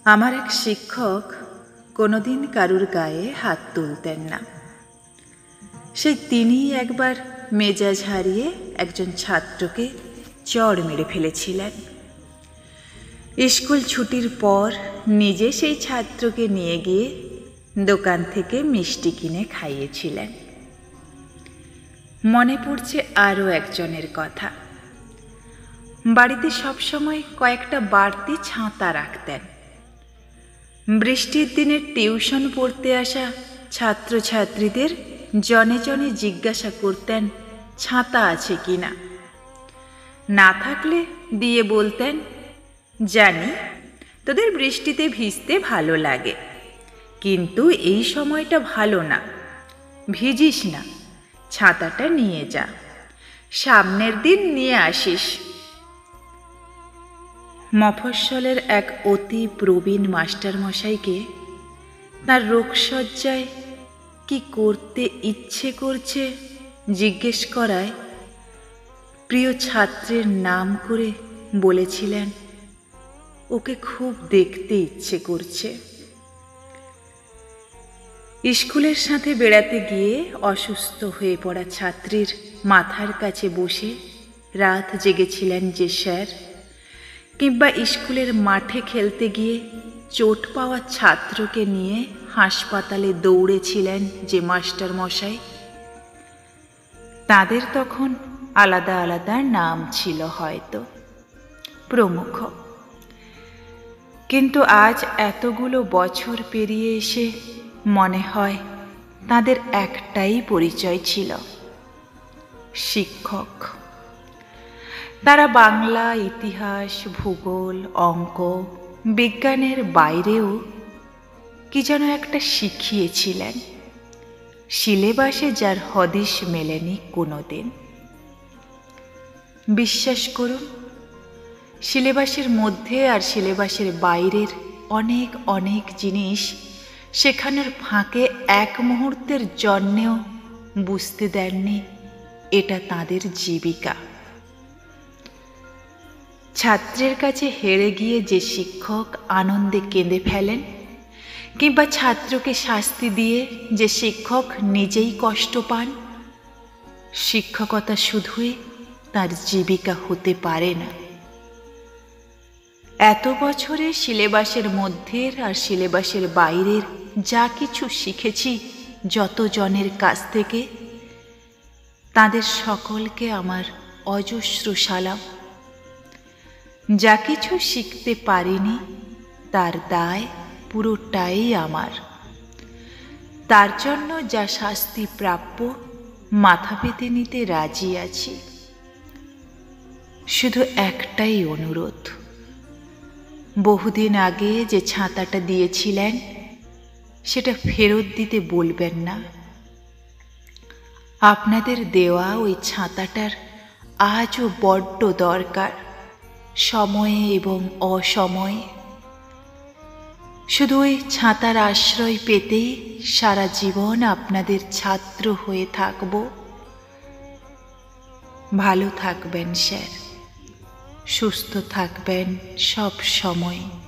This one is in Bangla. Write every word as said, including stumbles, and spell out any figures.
আমার এক শিক্ষক কোনোদিন কারুর গায়ে হাত তুলতেন না। সেই তিনিই একবার মেজাজ হারিয়ে একজন ছাত্রকে চড় মেরে ফেলেছিলেন। স্কুল ছুটির পর নিজে সেই ছাত্রকে নিয়ে গিয়ে দোকান থেকে মিষ্টি কিনে খাইয়েছিলেন। মনে পড়ছে আরও একজনের কথা। বাড়িতে সবসময় কয়েকটা বাড়তি ছাতা রাখতেন। বৃষ্টির দিনে টিউশন পড়তে আসা ছাত্রছাত্রীদের জনে জনে জিজ্ঞাসা করতেন ছাতা আছে কিনা। না থাকলে দিয়ে বলতেন, জানি তোদের বৃষ্টিতে ভিজতে ভালো লাগে, কিন্তু এই সময়টা ভালো না, ভিজিস না, ছাতাটা নিয়ে যা, সামনের দিন নিয়ে আসিস। মফস্বলের এক অতি প্রবীণ মাস্টারমশাইকে তার রোগশয্যায় কি করতে ইচ্ছে করছে জিজ্ঞেস করায় প্রিয় ছাত্রের নাম করে বলেছিলেন, ওকে খুব দেখতে ইচ্ছে করছে। স্কুলের সাথে বেড়াতে গিয়ে অসুস্থ হয়ে পড়া ছাত্রীর মাথার কাছে বসে রাত জেগেছিলেন যে স্যার, কিংবা স্কুলের মাঠে খেলতে গিয়ে চোট পাওয়া ছাত্রকে নিয়ে হাসপাতালে দৌড়েছিলেন যে মাস্টার মশাই, তাদের তখন আলাদা আলাদা নাম ছিল হয়তো, প্রমুখ। কিন্তু আজ এতগুলো বছর পেরিয়ে এসে মনে হয় তাদের একটাই পরিচয় ছিল, শিক্ষক। তারা বাংলা, ইতিহাস, ভূগোল, অঙ্ক, বিজ্ঞানের বাইরেও কি যেন একটা শিখিয়েছিলেন, সিলেবাসে যার হদিশ মেলেনি কোনোদিন। বিশ্বাস করুন, সিলেবাসের মধ্যে আর সিলেবাসের বাইরের অনেক অনেক জিনিস শেখানোর ফাঁকে এক মুহূর্তের জন্যেও বুঝতে দেননি এটা তাদের জীবিকা। ছাত্রের কাছে হেরে গিয়ে যে শিক্ষক আনন্দে কেঁদে ফেলেন, কিংবা ছাত্রকে শাস্তি দিয়ে যে শিক্ষক নিজেই কষ্ট পান, শিক্ষকতা শুধুই তার জীবিকা হতে পারে না। এত বছরে সিলেবাসের মধ্যের আর সিলেবাসের বাইরের যা কিছু শিখেছি যত জনের কাছ থেকে, তাদের সকলকে আমার অজস্র সালাম। যা কিছু শিখতে পারিনি তার দায় পুরোটাই আমার। তার জন্য যা শাস্তি প্রাপ্য মাথা পেতে নিতে রাজি আছি। শুধু একটাই অনুরোধ, বহুদিন আগে যে ছাতাটা দিয়েছিলেন সেটা ফেরত দিতে বলবেন না। আপনাদের দেওয়া ওই ছাতাটার আজও বড্ড দরকার, সময়ে এবং অসময়ে। শুধু ওই ছাতার আশ্রয় পেতেই সারা জীবন আপনাদের ছাত্র হয়ে থাকব। ভালো থাকবেন স্যার, সুস্থ থাকবেন সব সময়।